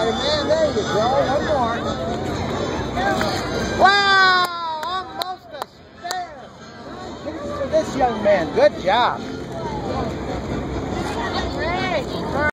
Hey, man, there you go. One more. Wow! Almost a spare. Give it to this young man. Good job.